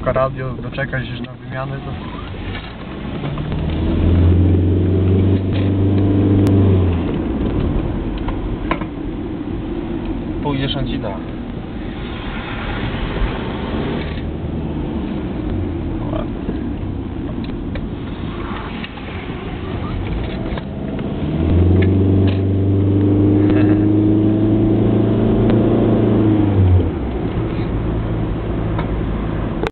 słuchawka, radio, doczekać się na wymiany, to... Pójdziesz, on ci da.